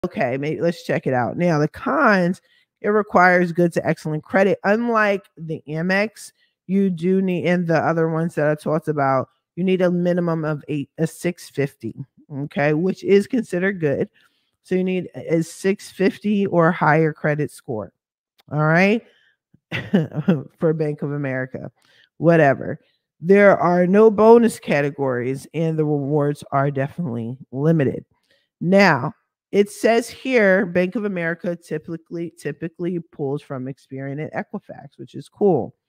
okay, maybe let's check it out. Now, the cons, it requires good to excellent credit. Unlike the Amex, you do need, and the other ones that I talked about, you need a minimum of a 650, okay, which is considered good. So you need a 650 or higher credit score. All right. For Bank of America, whatever. There are no bonus categories, and the rewards are definitely limited. Now, it says here Bank of America typically pulls from Experian and Equifax, which is cool.